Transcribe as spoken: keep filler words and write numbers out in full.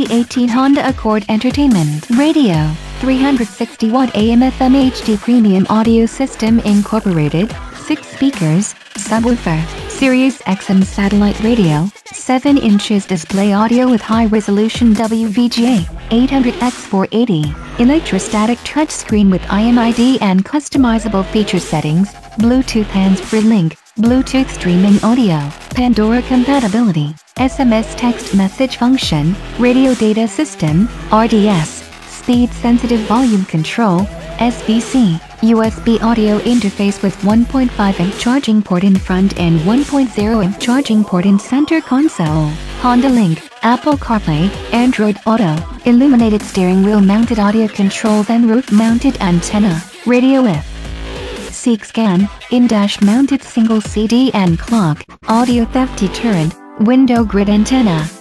eighteen Honda Accord Entertainment Radio, three hundred sixty watt A M F M H D Premium Audio System Incorporated, six speakers, subwoofer, Sirius X M satellite radio, seven inches display audio with high-resolution W V G A, eight hundred by four eighty, electrostatic touchscreen with I M I D and customizable feature settings, Bluetooth hands-free link, Bluetooth streaming audio, Pandora compatibility, S M S text message function, radio data system, R D S, speed-sensitive volume control, S B C, U S B audio interface with one point five amp charging port in front and one point zero amp charging port in center console, Honda Link, Apple CarPlay, Android Auto, illuminated steering wheel mounted audio controls and roof-mounted antenna, radio F. Seek scan, in-dash mounted single C D and clock, audio theft deterrent, window grid antenna.